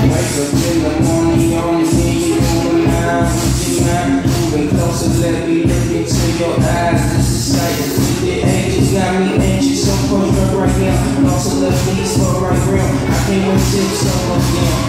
Wake up in the morning, only thing you doing now is your mind. Moving closer, let me look into your eyes. This is sight. The angels got me anxious, so pushed up right now. Lost a little piece for right round. I can't wait till it's over again.